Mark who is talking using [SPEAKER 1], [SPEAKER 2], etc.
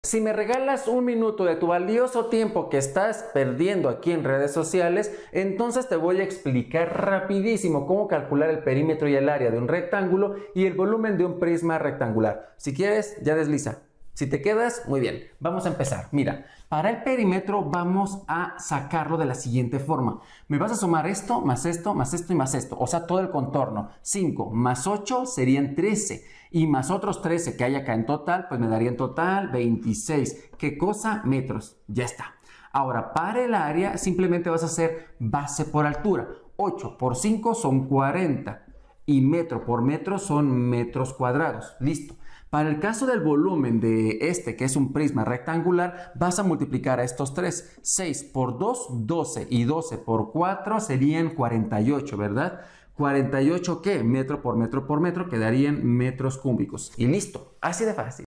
[SPEAKER 1] Si me regalas un minuto de tu valioso tiempo que estás perdiendo aquí en redes sociales, entonces te voy a explicar rapidísimo cómo calcular el perímetro y el área de un rectángulo y el volumen de un prisma rectangular. Si quieres, ya desliza. Si te quedas, muy bien. Vamos a empezar. Mira, para el perímetro vamos a sacarlo de la siguiente forma. Me vas a sumar esto, más esto, más esto y más esto. O sea, todo el contorno. 5 más 8 serían 13. Y más otros 13 que hay acá en total, pues me daría en total 26. ¿Qué cosa? Metros. Ya está. Ahora, para el área, simplemente vas a hacer base por altura. 8 por 5 son 40. Y metro por metro son metros cuadrados. Listo. Para el caso del volumen de este, que es un prisma rectangular, vas a multiplicar a estos tres. 6 por 2, 12. Y 12 por 4 serían 48, ¿verdad? 48, ¿qué? Metro por metro por metro quedarían metros cúbicos. Y listo. Así de fácil.